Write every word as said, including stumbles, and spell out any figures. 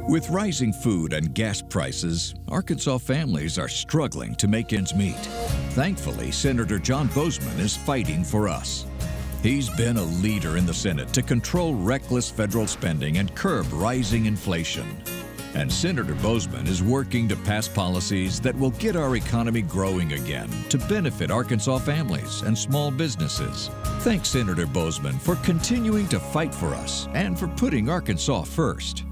With rising food and gas prices, Arkansas families are struggling to make ends meet. Thankfully, Senator John Boozman is fighting for us. He's been a leader in the Senate to control reckless federal spending and curb rising inflation. And Senator Boozman is working to pass policies that will get our economy growing again to benefit Arkansas families and small businesses. Thanks, Senator Boozman, for continuing to fight for us and for putting Arkansas first.